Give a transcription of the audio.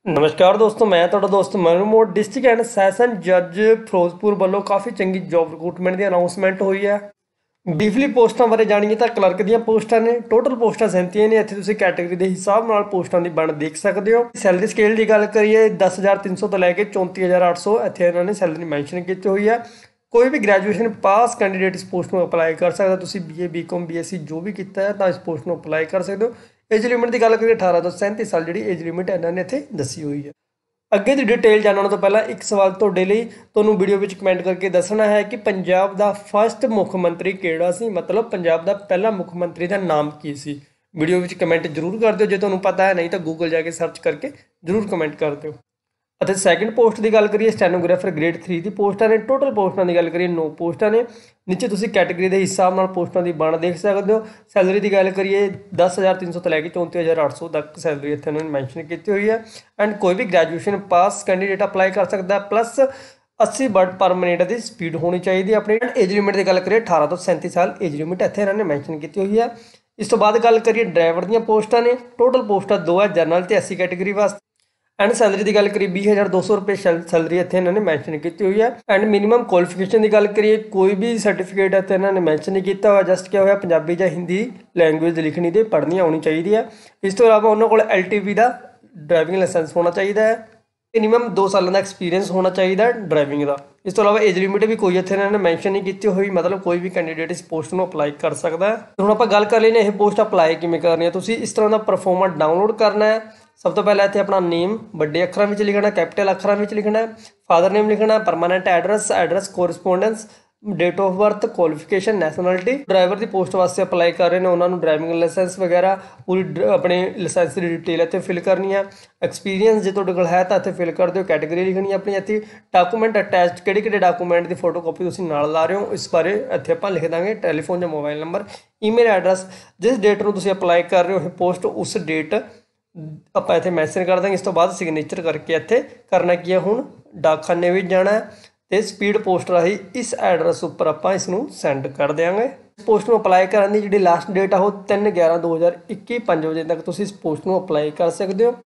नमस्कार दोस्तों, मैं ਤੁਹਾਡਾ ਦੋਸਤ ਮਨਮੋਹਨ। डिस्ट्रिक्ट एंड सैशन जज ਫਿਰੋਜ਼ਪੁਰ ਵੱਲੋਂ ਕਾਫੀ ਚੰਗੀ ਜੌਬ ਰਿਕਰੂਟਮੈਂਟ ਦੀ ਅਨਾਉਂਸਮੈਂਟ ਹੋਈ ਹੈ। ਬਰੀਫਲੀ ਪੋਸਟਾਂ ਬਾਰੇ ਜਾਣੀਏ ਤਾਂ ਕਲਰਕ ਦੀਆਂ ਪੋਸਟਾਂ ਨੇ। ਟੋਟਲ ਪੋਸਟਾਂ 37 ਨੇ। ਇੱਥੇ ਤੁਸੀਂ ਕੈਟਾਗਰੀ ਦੇ ਹਿਸਾਬ ਨਾਲ ਪੋਸਟਾਂ ਦੀ ਵੰਡ ਦੇਖ ਸਕਦੇ ਹੋ। ਸੈਲਰੀ ਸਕੇਲ ਦੀ ਗੱਲ ਕਰੀਏ 10,300 ਤੋਂ ਲੈ ਕੇ 34,800 ਇੱਥੇ ਇਹਨਾਂ ਨੇ ਸੈਲਰੀ ਮੈਂਸ਼ਨ ਕੀਤੀ ਹੋਈ ਹੈ। ਕੋਈ ਵੀ ਗ੍ਰੈਜੂਏਸ਼ਨ ਪਾਸ ਕੈਂਡੀਡੇਟ ਇਸ ਪੋਸਟ ਨੂੰ ਅਪਲਾਈ ਕਰ ਸਕਦਾ। ਤੁਸੀਂ BA BCom BSc ਜੋ ਵੀ ਕੀਤਾ ਹੈ ਤਾਂ ਇਸ ਪੋਸਟ ਨੂੰ ਅਪਲਾਈ ਕਰ ਸਕਦੇ ਹੋ। एज लिमिट की गल करिए 18 ਤੋਂ 37 साल जी एज लिमिट इन्होंने इतने दसी हुई है। अगे की डिटेल जानने तो पहला एक सवाल तुहाडे लई तुहानूं वीडियो में कमेंट करके दसना है कि पंजाब का फस्ट मुख्यमंत्री किहड़ा सी, मतलब पंजाब का पहला मुख्यमंत्री का नाम की सी। वीडियो में कमेंट जरूर कर दो, जो तुहानूं पता है, नहीं तो गूगल जाके सर्च करके जरूर कमेंट कर दो। ਅਤੇ ਸੈਕਿੰਡ ਪੋਸਟ ਦੀ ਗੱਲ ਕਰੀਏ ਸਟੈਨੋਗ੍ਰਾਫਰ ਗ੍ਰੇਡ 3 ਦੀ ਪੋਸਟਾਂ ਨੇ। ਟੋਟਲ ਪੋਸਟਾਂ ਦੀ ਗੱਲ ਕਰੀਏ 9 ਪੋਸਟਾਂ ਨੇ। ਨੀਚੇ ਤੁਸੀਂ ਕੈਟਾਗਰੀ ਦੇ ਹਿਸਾਬ ਨਾਲ ਪੋਸਟਾਂ ਦੀ ਵੰਡ ਦੇਖ ਸਕਦੇ ਹੋ। ਸੈਲਰੀ ਦੀ ਗੱਲ ਕਰੀਏ 10,300 ਤੋਂ ਲੈ ਕੇ 34,800 ਤੱਕ ਸੈਲਰੀ ਇੱਥੇ ਉਹਨਾਂ ਨੇ ਮੈਂਸ਼ਨ ਕੀਤੀ ਹੋਈ ਹੈ। ਐਂਡ ਕੋਈ ਵੀ ਗ੍ਰੈਜੂਏਸ਼ਨ ਪਾਸ ਕੈਂਡੀਡੇਟ ਅਪਲਾਈ ਕਰ ਸਕਦਾ। ਪਲੱਸ 80 ਵਰਡ ਪਰ ਮਿੰਟ ਦੀ ਸਪੀਡ ਹੋਣੀ ਚਾਹੀਦੀ। ਆਪਣੀ ਏਜ ਲਿਮਿਟ ਦੀ ਗੱਲ ਕਰੀਏ 18 ਤੋਂ 37 ਸਾਲ ਏਜ ਲਿਮਿਟ ਇੱਥੇ ਇਹਨਾਂ ਨੇ ਮੈਂਸ਼ਨ ਕੀਤੀ ਹੋਈ ਹੈ। ਇਸ ਤੋਂ ਬਾਅਦ ਗੱਲ ਕਰੀਏ ਡਰਾਈਵਰ ਦੀਆਂ ਪੋਸਟਾਂ ਨੇ। ਟੋਟਲ ਪੋਸਟਾਂ 2 ਹੈ, ਜਨਰਲ ਤੇ SC ਕੈਟਾਗਰੀ ਵਾਸਤੇ। एंड सैलरी की गल करिए 20,200 रुपये सैलरी इतने इन्होंने मैंशन की हुई है। एंड मिनीमम क्वालिफिकेशन की गल करिए कोई भी सर्टिफिकेट इतने इन्होंने मैंशन नहीं किया हुआ। जस्ट क्या होया पंजाबी या हिंदी लैंगुएज लिखनी तो पढ़नी आनी चाहिए है। इस तो इलावा उन्होंने को LTV का ड्राइविंग लाइसेंस होना चाहिए है। मिनीमम 2 साल का एक्सपीरियंस होना चाहिए ड्राइविंग का। इस तो इलावा एज लिमिट भी कोई इतने इन्होंने मैंशन नहीं की हुई, मतलब कोई भी कैंडीडेट इस पोस्ट में अप्लाई कर सकता है। हुण आपां गल कर लेने यह पोस्ट अप्लाई किवें करनी है। तुसीं इस तरह का परफॉर्मा डाउनलोड करना है। सब तो पहले इतने अपना नेम बड़े अखर में लिखना, कैपिटल अखर में लिखना है, फादर नेम लिखना, permanent address correspondence, date of birth, qualification, nationality. Driver की पोस्ट वास्ते अप्लाई कर रहे हैं उन्होंने ड्राइविंग लाइसेंस वगैरह पूरी अपने लाइसेंस की डिटेल इतने फिल करनी है। एक्सपीरियंस जो तुहाडे कोल है तो इतने फिल कर दो। कैटेगरी लिखनी है अपनी। इतने डाकूमेंट अटैच किहड़े डॉकूमेंट की फोटो कॉपी तुसीं नाल ला रहे हो इस बारे इतने आपां लिख देंगे। टैलीफोन या मोबाइल नंबर, ईमेल एड्रैस, जिस डेट में तुसीं अप्लाई कर रहे हो पोस्ट उस डेट ਆਪਾਂ ਇੱਥੇ ਮੈਂਸ਼ਨ ਕਰ ਦਾਂਗੇ। ਇਸ ਤੋਂ ਬਾਅਦ ਸਿਗਨੇਚਰ ਕਰਕੇ ਇੱਥੇ ਕਰਨਾ ਕੀ ਹੈ, ਹੁਣ ਡਾਕਖਾਨੇ ਵਿੱਚ ਜਾਣਾ ਹੈ ਤੇ ਸਪੀਡ ਪੋਸਟ ਰਾਹੀਂ ਇਸ ਐਡਰੈਸ ਉੱਪਰ ਆਪਾਂ ਇਸ ਨੂੰ ਸੈਂਡ ਕਰ ਦਿਆਂਗੇ। ਪੋਸਟ ਨੂੰ ਅਪਲਾਈ ਕਰਨ ਦੀ ਜਿਹੜੀ ਲਾਸਟ ਡੇਟ ਆ ਉਹ 3/11/2021 5 ਵਜੇ ਤੱਕ ਤੁਸੀਂ ਇਸ ਪੋਸਟ ਨੂੰ ਅਪਲਾਈ ਕਰ ਸਕਦੇ ਹੋ।